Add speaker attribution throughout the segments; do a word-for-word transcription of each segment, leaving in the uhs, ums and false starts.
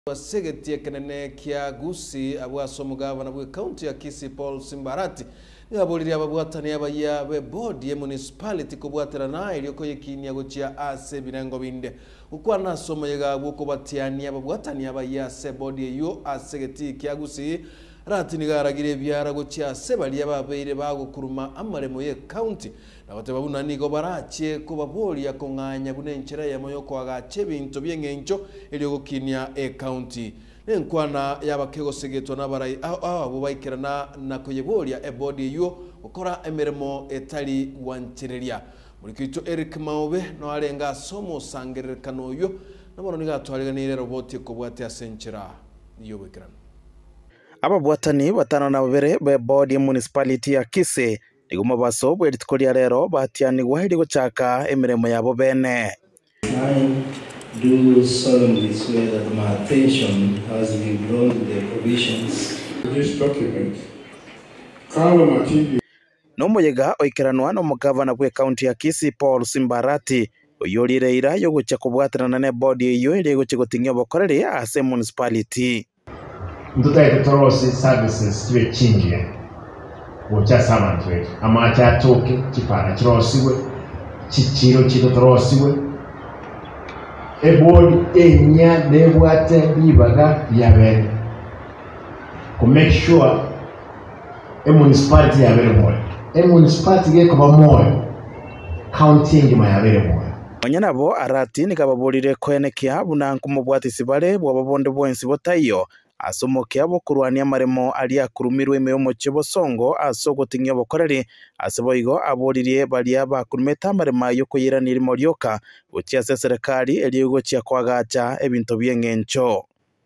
Speaker 1: Wasegetie kenene kia gusi abwa somugava bwe county ya Kisii Arati yaboliri ababwatani abaya be board ye municipality kubwatera na iliyoko yekinia gochia ase birango binde ukwa nasoma yega bwoko batiani ababwatani abaya se board yo asegeti kia gusi Arati nigaragire byara gochia se bali ababeire bagukuruma amaremo ye county na batebabuna nigo barache kubaboli ya konganya bunenchera ya moyo kwa gache bintu byengencho iliyoko kinia e county Nkwana yabakego segeto nabarai aho abo bayikirana nakoyebolia e body yo ukora emeremo etali wanchireria muri kito Eric Maobe no alenga somo sangerekano yo nabono nigatwaliganire roboti ko bwate asenchera yo bekirana
Speaker 2: ababwatani batana na babere be board municipality ya Kisii iguma baso bwetikolia rero batiani gwahiri gochaka emeremo yabo bene
Speaker 3: do solemnly swear that my attention has been drawn to the provisions.
Speaker 4: This document, Kala Matindi.
Speaker 2: No moyega oikiranwa no mugavana bwe county ya Kisii Arati oyolire ira yo gucha kubwatirana ne body yo ire gucha gutinga bokorere ase municipality.
Speaker 5: Ndutaite torosi services twe chingie. Wocha sabantu wetu. Amacha toke kipara kirosiwe chichiro chito torosiwe. E board enya nebwate bibaga yabere to make sure a municipality yabere moyo a municipality ge kuba moyo county ngima yabere moyo
Speaker 2: Onyana bo Arati nikababolire kwenekia buna nkumubwati sibale bwababonde bwensi botayo asomokia bo kurwania maremo ali akurumirwe meyomo chebo songo asogotinyo bokoreri aseboigo abolirie balia bakurumeta marema yo kuyiranira moryoka ucia serikali eligo cia kwagacha ebinto byengencho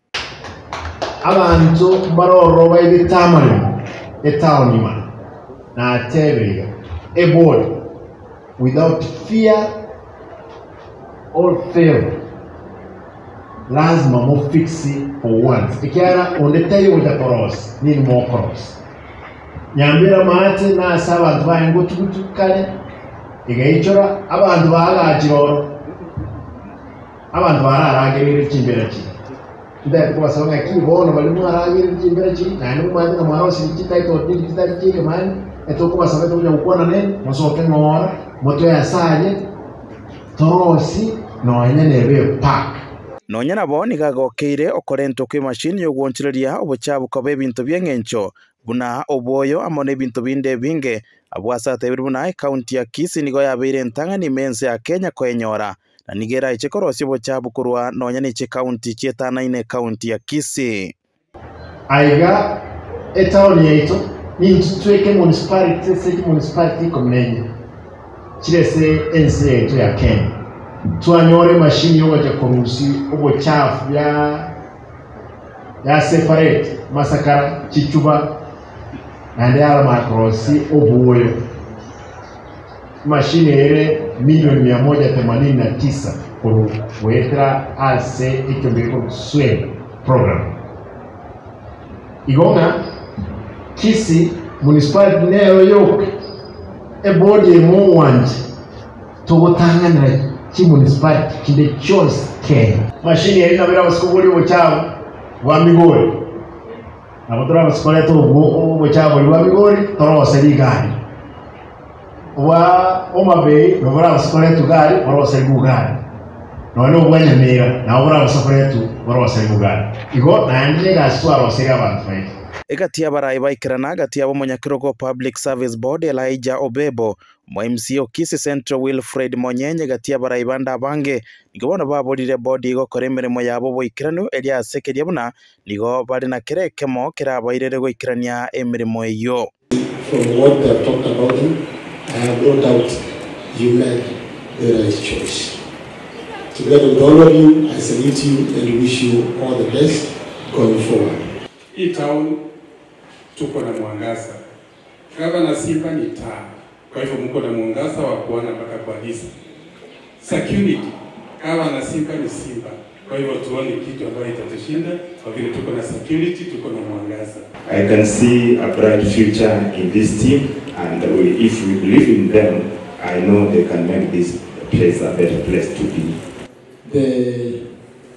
Speaker 5: abantu baroro bayitamare etaonima na tebega a board without fear or favor lazima mo fixi for once ikiara ondetayo uta cross ni mo cross nyambira mate na saba twaye ngo tugutukale igaichora abantu bagajiroro abantu bararagirira kimbera ki nda ko basanga ki bono bali mu aragirira kimbera ki na ni mate na maro si kitaito dili kitaki ki man eto ko basanga tuja ukona ne mosoke ngora moto ya sanye torosi no nyene be pack
Speaker 2: Nonyana bo nigagokeire okorento kwi machine yo gwonchireria obuchabu ko bebinto byengencho buna oboyo amone bintu binde binge abwasate buna county ya Kisii nigo yabeire ntangani mense ya Kenya kwenyora na nigera ichekorosi obuchabu kurwa nonyana iche county chetana ine county ya Kisii
Speaker 5: aiga etown yeito ni tweke municipality city municipality komenya chirese ense yeito ya Kenya tuanyore machine yo goja korusi obo chafu ya ya separate masakara chichuba ande ala makrosi obuoyo machine ere milioni mia moja themanini na tisa kwa wetra ase ikimbeko swing program igonga Kisii municipality nero yok e body mo wanji togotangana ki municipality kinde choice Kenya machine yari nabira baskubuli bochabo wa migori abatora baskole to bo bochabo wa migori torose ligari wa omabe no bara baskole to gari torose ligari no no bwanya mera na bara baskole to torose ligari igo na ndile gaswa rose abantu fai
Speaker 2: Egatia barai baikirana gatia bomonyakiroko Public Service Board Elijah Obebo mo M C O Kisii Central Wilfred Monyenye gatia barai banda bange nigobona babolire board igo koremeremo yabo boikirano elia sekeria buna nigo bari na kerekemo kirabairere goikirania emeremo eyo
Speaker 4: From what they have talked about you, I have no doubt you made the right choice. Together with all of you, I salute you and wish you all the best going forward.
Speaker 6: Hii town tuko na mwangaza. Gavana Simba ni taa. Kwa hivyo mko na mwangaza wa kuona mpaka kwa hizi. Security. Gavana Simba ni Simba. Kwa hivyo tuone kitu ambacho itatushinda kwa vile tuko na security, tuko na mwangaza.
Speaker 7: I can see a bright future in this team and we, if we believe in them, I know they can make this place a better place to be.
Speaker 4: The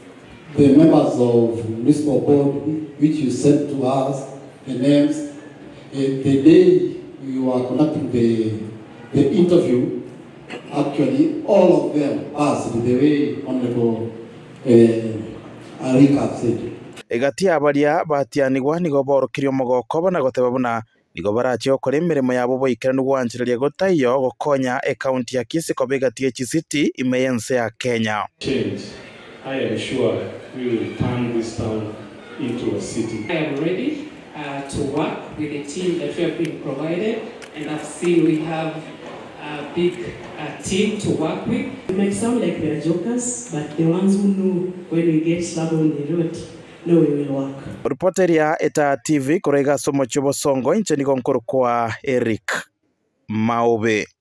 Speaker 8: the members of municipal board, which you sent to us, the names, uh, the day you are conducting the, the interview, actually all of them passed the way Honorable uh, Arika said.
Speaker 2: Egati abaria batianigwa nigo borokirio mogoko bana goteba buna nigo barache okora emirimo yabo boikera nugwanjiriria gotaiyo gokonya e county ya Kisii kobegatie City imeyense ya Kenya.
Speaker 9: Change. I am sure we will turn this town into a city.
Speaker 10: I am ready uh, to work with the team that we have been provided, and I've seen we have a big uh, team to work with.
Speaker 11: It might sound like we are jokers, but the ones who know when we get trouble on the road, no, we will work.
Speaker 2: Reporteria eta T V korega somo chobo songo incheni konkoro kwa Eric Maube.